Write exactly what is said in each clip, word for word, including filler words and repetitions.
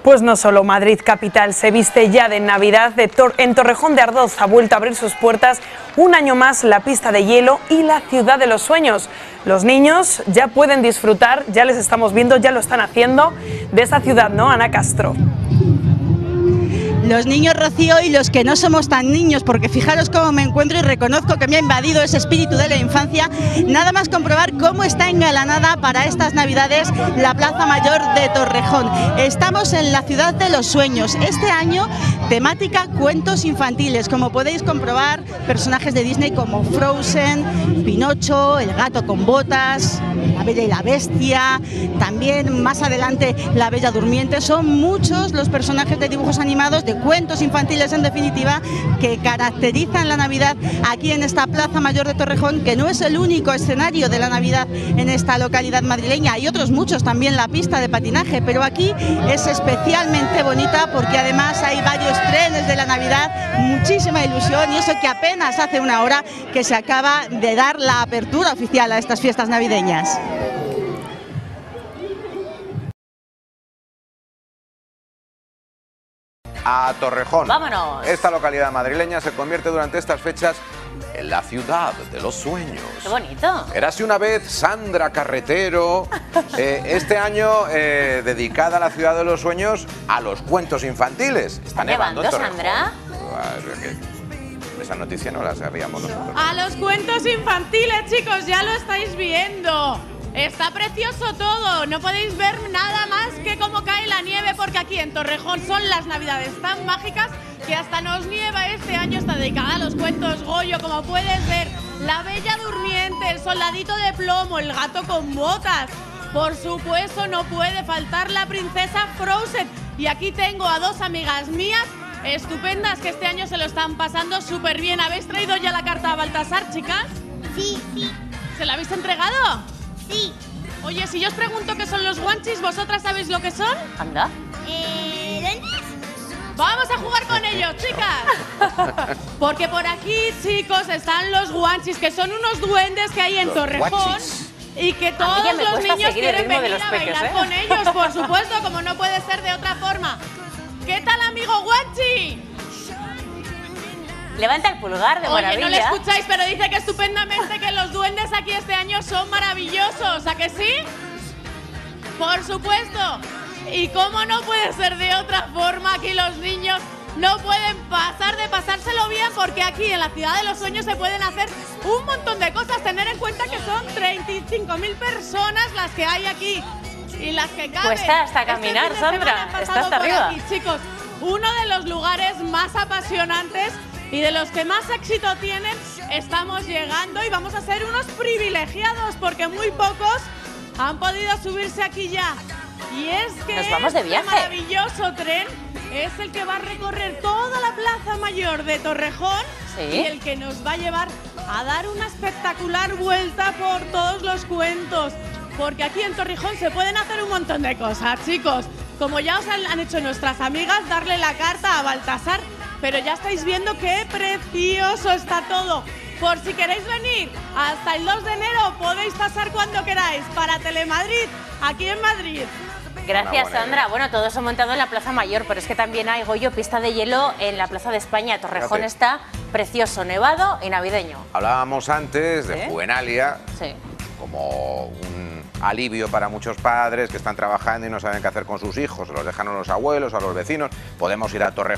Pues no solo Madrid capital se viste ya de Navidad, de Tor en Torrejón de Ardoz ha vuelto a abrir sus puertas un año más la pista de hielo y la ciudad de los sueños. Los niños ya pueden disfrutar, ya les estamos viendo, ya lo están haciendo, de esa ciudad, ¿no, Ana Castro? Los niños, Rocío, y los que no somos tan niños, porque fijaros cómo me encuentro y reconozco que me ha invadido ese espíritu de la infancia, nada más comprobar cómo está engalanada para estas Navidades la Plaza Mayor de Torrejón. Estamos en la ciudad de los sueños, este año temática cuentos infantiles, como podéis comprobar, personajes de Disney como Frozen, Pinocho, El gato con botas, La Bella y la Bestia, también más adelante La Bella Durmiente. Son muchos los personajes de dibujos animados, de cuentos infantiles en definitiva, que caracterizan la Navidad aquí en esta Plaza Mayor de Torrejón, que no es el único escenario de la Navidad en esta localidad madrileña. Hay otros muchos, también la pista de patinaje, pero aquí es especialmente bonita porque además hay varios trenes de la Navidad, muchísima ilusión, y eso que apenas hace una hora que se acaba de dar la apertura oficial a estas fiestas navideñas. A Torrejón. ¡Vámonos! Esta localidad madrileña se convierte durante estas fechas en la ciudad de los sueños. ¡Qué bonito! Érase una vez Sandra Carretero, eh, este año eh, dedicada a la ciudad de los sueños a los cuentos infantiles. Está nevando en Torrejón. Sandra? Esa noticia no la sabíamos nosotros. A los cuentos infantiles, chicos, ya lo estáis viendo. Está precioso todo, no podéis ver nada más que cómo cae la nieve, porque aquí en Torrejón son las Navidades tan mágicas que hasta nos nieva. Este año está dedicada a los cuentos Goyo, como puedes ver, La Bella Durmiente, El Soldadito de Plomo, El gato con botas. Por supuesto no puede faltar la princesa Frozen. Y aquí tengo a dos amigas mías estupendas que este año se lo están pasando súper bien. ¿Habéis traído ya la carta a Baltasar, chicas? Sí, sí. ¿Se la habéis entregado? Sí. Oye, si yo os pregunto qué son los guanchis, ¿vosotras sabéis lo que son? Anda. Eh, ¿Duendes? Vamos a jugar con ellos, chicas. Porque por aquí, chicos, están los guanchis, que son unos duendes que hay en Los Torrejón. guanchis. Y que todos los niños quieren venir a bailar ¿eh? con ellos, por supuesto, como no puede ser de otra forma. ¿Qué tal, amigo guanchi? Levanta el pulgar de Oye, maravilla. no le escucháis, pero dice que estupendamente que los duendes aquí este año son maravillosos, ¿a que sí? Por supuesto. Y cómo no puede ser de otra forma, aquí los niños no pueden pasar de pasárselo bien, porque aquí en la ciudad de los sueños se pueden hacer un montón de cosas. Tener en cuenta que son treinta y cinco mil personas las que hay aquí y las que caben. Cuesta hasta Este caminar, fin de semana Sandra. han pasado Está hasta por arriba. aquí, chicos, uno de los lugares más apasionantes y de los que más éxito tienen. Estamos llegando y vamos a ser unos privilegiados, porque muy pocos han podido subirse aquí ya. Y es que Nos vamos de este viaje. maravilloso tren es el que va a recorrer toda la Plaza Mayor de Torrejón. Sí. Y el que nos va a llevar a dar una espectacular vuelta por todos los cuentos. Porque aquí en Torrejón se pueden hacer un montón de cosas, chicos. Como ya os han hecho nuestras amigas, darle la carta a Baltasar. Pero ya estáis viendo qué precioso está todo. Por si queréis venir hasta el dos de enero, podéis pasar cuando queráis para Telemadrid, aquí en Madrid. Gracias, Sandra. Bueno, todo eso montado en la Plaza Mayor, pero es que también hay, Goyo, pista de hielo en la Plaza de España. Torrejón Fíjate. está precioso, nevado y navideño. Hablábamos antes de ¿Sí? Juvenalia, Sí. como un alivio para muchos padres que están trabajando y no saben qué hacer con sus hijos. Se los dejan a los abuelos, a los vecinos. Podemos ir a Torrejón.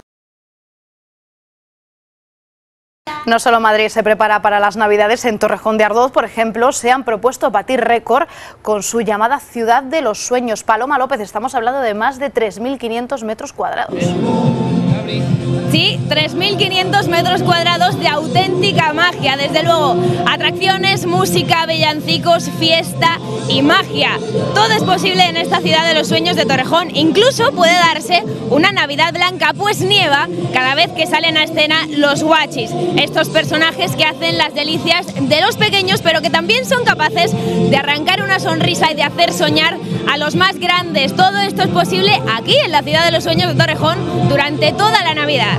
No solo Madrid se prepara para las Navidades, en Torrejón de Ardoz, por ejemplo, se han propuesto batir récord con su llamada Ciudad de los Sueños. Paloma López, estamos hablando de más de tres mil quinientos metros cuadrados. Sí, tres mil quinientos metros cuadrados de auténtica magia, desde luego. Atracciones, música, villancicos, fiesta y magia. Todo es posible en esta ciudad de los sueños de Torrejón. Incluso puede darse una Navidad blanca, pues nieva cada vez que salen a escena los guachis. Estos personajes que hacen las delicias de los pequeños, pero que también son capaces de arrancar una sonrisa y de hacer soñar a los más grandes. Todo esto es posible aquí en la ciudad de los sueños de Torrejón durante toda la Navidad.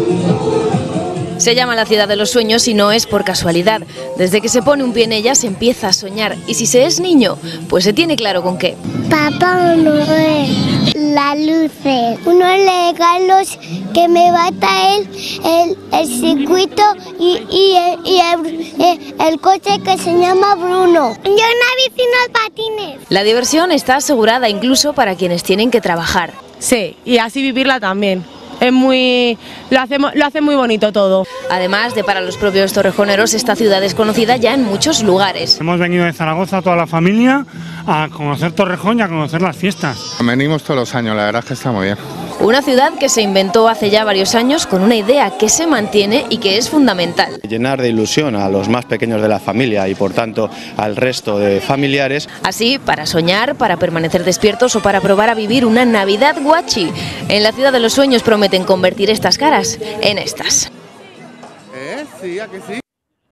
Se llama la ciudad de los sueños y no es por casualidad. Desde que se pone un pie en ella se empieza a soñar, y si se es niño, pues se tiene claro con qué. Papá Noel, las luces, unos regalos que me va a traer el, el circuito y, y, el, y el, el, el coche que se llama Bruno. Yo una bici y unos patines. La diversión está asegurada incluso para quienes tienen que trabajar. Sí, y así vivirla también. Es muy, lo hacemos, lo hace muy bonito todo. Además de para los propios torrejoneros, esta ciudad es conocida ya en muchos lugares. Hemos venido de Zaragoza toda la familia a conocer Torrejón y a conocer las fiestas. Venimos todos los años, la verdad es que está muy bien. Una ciudad que se inventó hace ya varios años con una idea que se mantiene y que es fundamental. Llenar de ilusión a los más pequeños de la familia y por tanto al resto de familiares. Así, para soñar, para permanecer despiertos o para probar a vivir una Navidad guachi. En la ciudad de los sueños prometen convertir estas caras en estas. ¿Eh? Sí, ¿a que sí?